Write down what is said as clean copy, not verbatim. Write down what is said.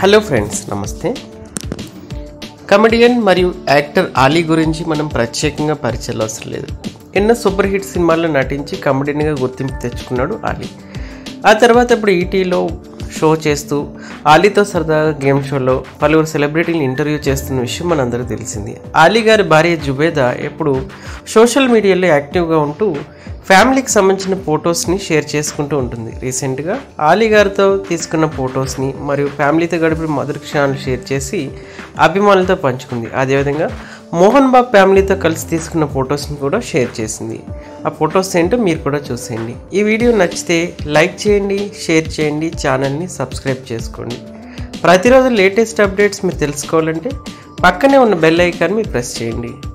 Hello friends, నమస్తే. Comedian మరియు actor Ali గురించి మనం ప్రత్యేకంగా పరిచయం అవసరం లేదు. ఎన్నో సూపర్ హిట్ సినిమాల్లో నటించి కమెడియన్గా గుర్తింపు తెచ్చుకున్నాడు ఆలీ. ఆ తర్వాత ఇప్పుడు ఈటీలో షో చేస్తూ ఆలీతో సరదాగా గేమ్ షోలో పలువురు సెలబ్రిటీలను ఇంటర్వ్యూ చేస్తున్న విషయం మనందరికీ తెలిసింది. ఆలీ గారి భార్య జుబేదా ఎప్పుడు సోషల్ మీడియాలో యాక్టివ్గా ఉంటూ ఫ్యామిలీకి సంబంధించిన ఫొటోస్ని షేర్ చేసుకుంటూ ఉంటుంది. రీసెంట్గా ఆలీ గారితో తీసుకున్న ఫొటోస్ని మరియు ఫ్యామిలీతో గడిపిన మధుర క్షణాలు షేర్ చేసి అభిమానులతో పంచుకుంది. అదేవిధంగా మోహన్ బాబు ఫ్యామిలీతో కలిసి తీసుకున్న ఫొటోస్ని కూడా షేర్ చేసింది. ఆ ఫొటోస్ ఏంటో మీరు కూడా చూసేయండి. ఈ వీడియో నచ్చితే లైక్ చేయండి, షేర్ చేయండి, ఛానల్ని సబ్స్క్రైబ్ చేసుకోండి. ప్రతిరోజు లేటెస్ట్ అప్డేట్స్ మీరు తెలుసుకోవాలంటే పక్కనే ఉన్న బెల్ ఐకాన్ మీరు ప్రెస్ చేయండి.